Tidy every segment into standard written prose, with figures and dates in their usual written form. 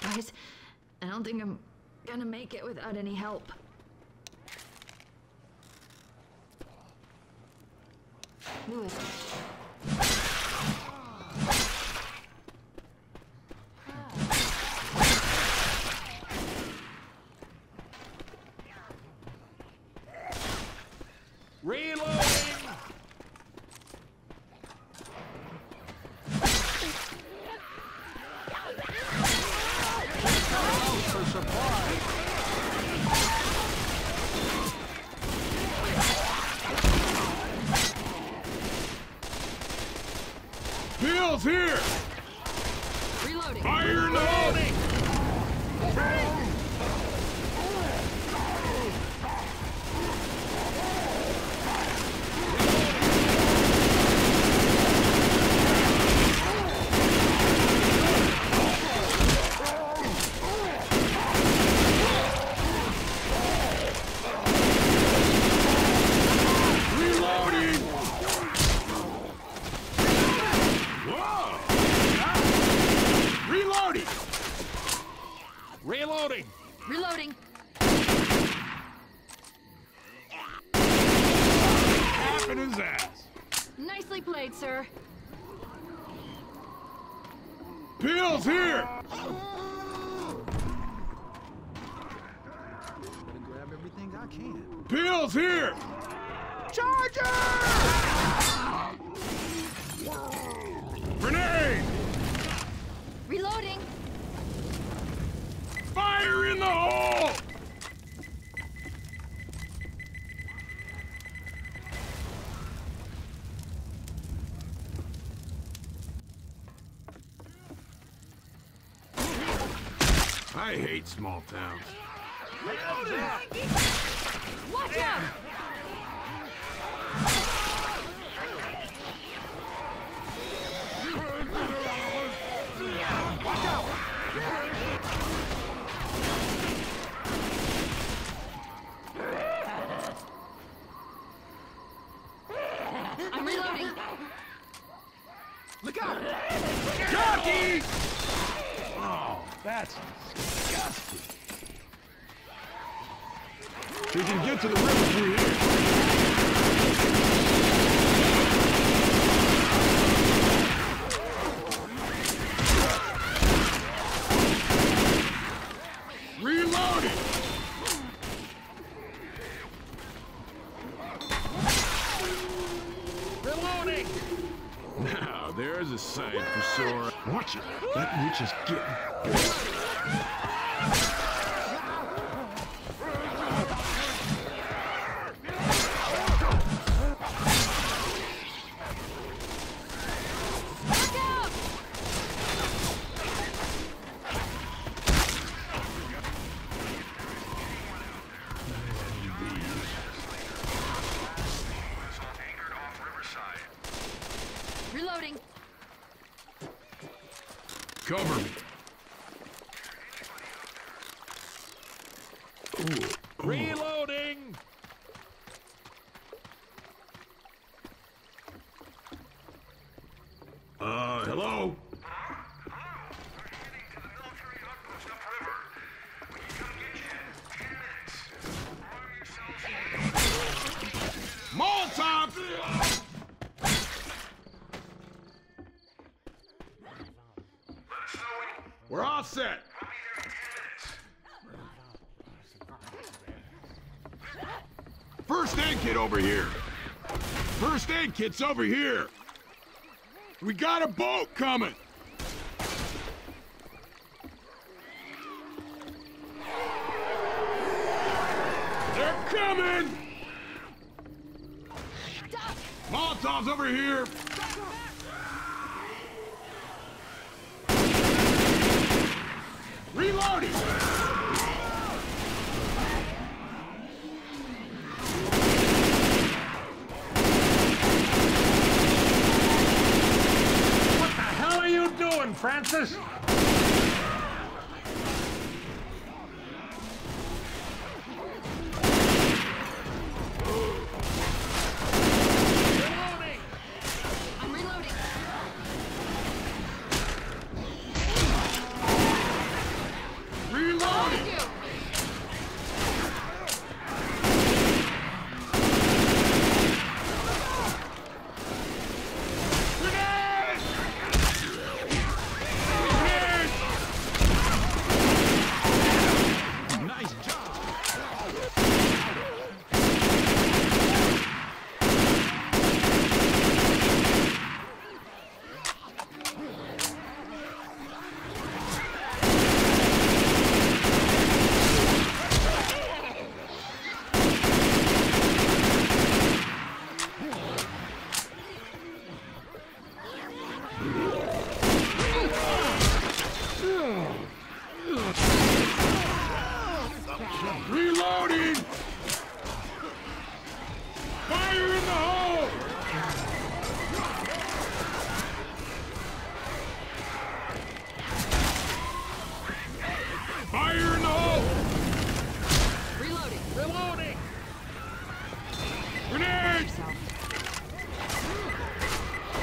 guys. I don't think I'm gonna make it without any help. Lewis. Reloading! For supplies. Bill's here! Reloading. Fire in the hole! Reloading! Reloading. Half in his ass. Nicely played, sir. Bill's here! Better grab everything I can. Bill's here! Charger! Grenade! Reloading. Fire in the hole! I hate small towns. Watch out! I'm reloading. Look out! Jockey! Oh, that's disgusting. We can get to the river through here. Reloading! Reloading! Now, there's a sight for sore. Watch it. That witch is getting Look out! Reloading. Cover me. Reloading! Hello? Molotov! We're all set. First aid kit over here. First aid kit's over here. We got a boat coming. They're coming. Molotov's over here. Reloading! What the hell are you doing, Francis? Reloading! I'm reloading.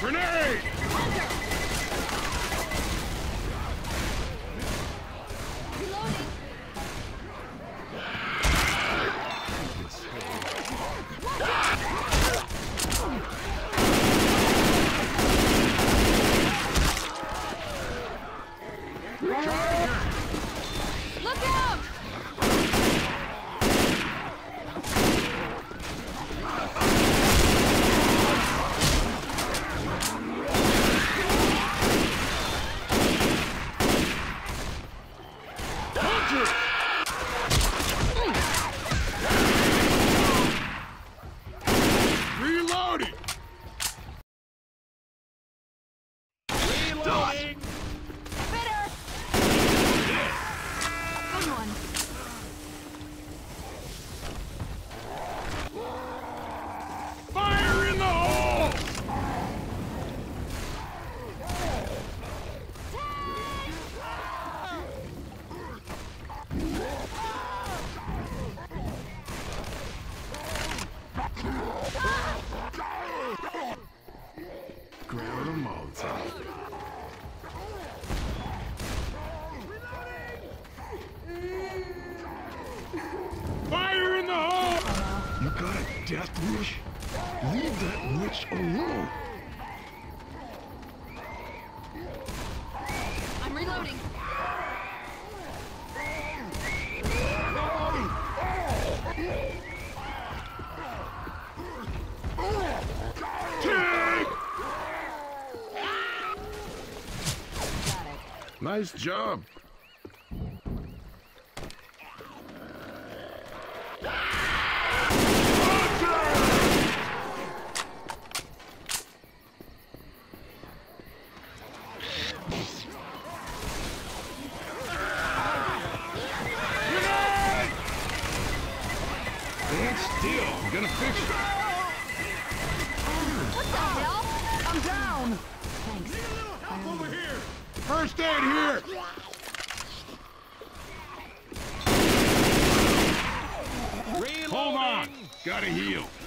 Grenade! Reloading. Look out! Reloading! Reloading! Bitter! Good one. Fire in the hole! Grab a Molotov. Fire in the hole! You got a death wish? Leave that witch alone. I'm reloading. Take! Got it. Nice job. Stand still. I'm gonna fix it. What the hell? I'm down! Thanks. Over here. First aid here. Reloading! Hold on. Gotta heal.